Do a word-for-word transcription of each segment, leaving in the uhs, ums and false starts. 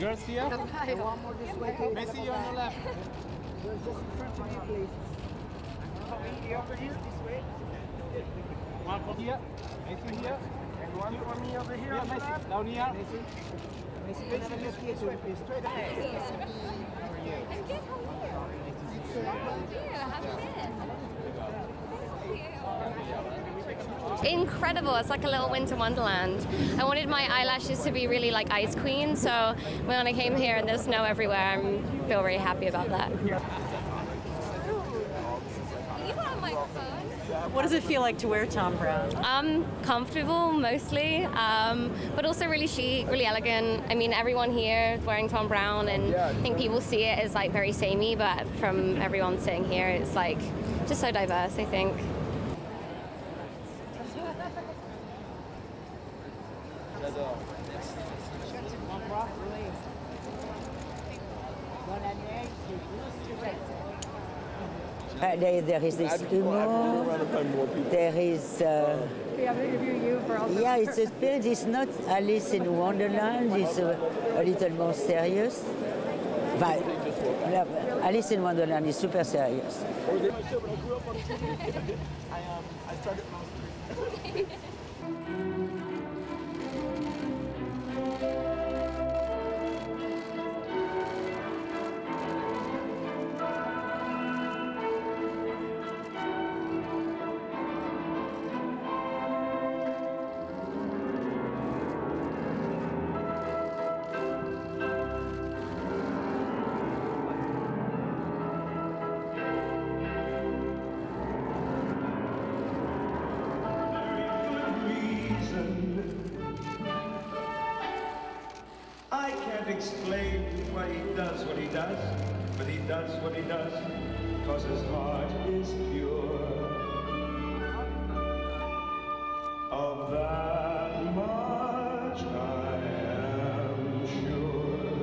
Girls here. One more this way. Maisie, you on the left. Just in front of you, please. Over here, this way. One for here. Maisie here. And one for me over here. Yeah, Maisie. Down here. Maisie, Maisie, can I have a look here too, please? Straight ahead. Incredible, it's like a little winter wonderland. I wanted my eyelashes to be really like Ice Queen, so when I came here and there's snow everywhere, I feel very happy about that. What does it feel like to wear Thom Browne? Um, comfortable mostly, um, but also really chic, really elegant. I mean, everyone here is wearing Thom Browne, and I think people see it as like very samey, but from everyone sitting here, it's like just so diverse, I think. Uh, there, there is this humor, there is... Uh, yeah, it's a spirit, it's not Alice in Wonderland, it's a, a little more serious. But Alice in Wonderland is super serious. I started explain why he does what he does, but he does what he does because his heart is pure. Of that much I am sure.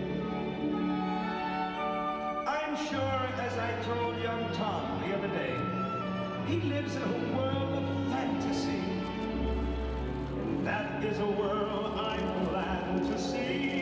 I'm sure, as I told young Tom the other day, he lives in a world of fantasy. And that is a world I'm glad to see.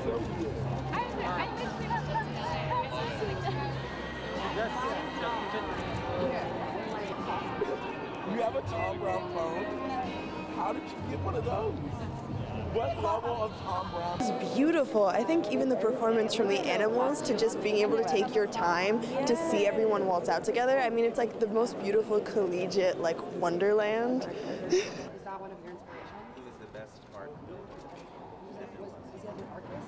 You have a Thom Browne phone? How did you get one of those? What level of Thom Browne? It's beautiful. I think even the performance from the animals to just being able to take your time to see everyone waltz out together. I mean, it's like the most beautiful collegiate, like, wonderland. Is that one of your inspirations? He was the best art. Was he an artist?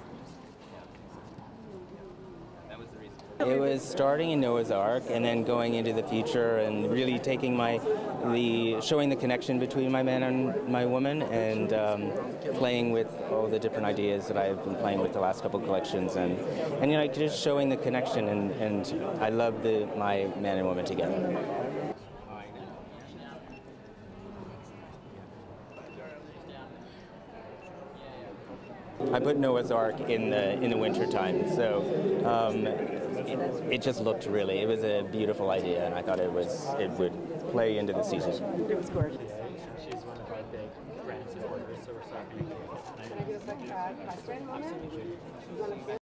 That was the reason. It was starting in Noah's Ark and then going into the future and really taking my, the, showing the connection between my man and my woman and um, playing with all the different ideas that I've been playing with the last couple of collections and, and you know, just showing the connection and, and I love the, my man and woman together. I put Noah's Ark in the in the winter time, so um, it, it just looked really. It was a beautiful idea, and I thought it was it would play into the season. It was gorgeous. She's one of our big brand supporters, so we're so happy to Can I do a quick uh, question moment?